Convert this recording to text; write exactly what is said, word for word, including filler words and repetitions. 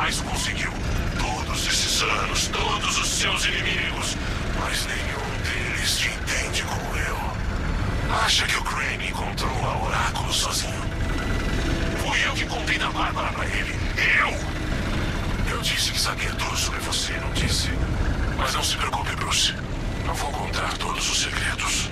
mais o conseguiu. Todos esses anos, todos os seus inimigos, mas nenhum deles te entende como eu. Acha que o Crane encontrou a Oráculo sozinho? Fui eu que contei da Bárbara pra ele. Eu! Eu disse que sabia tudo sobre você, não disse? Mas não se preocupe, Bruce. Não vou contar todos os segredos.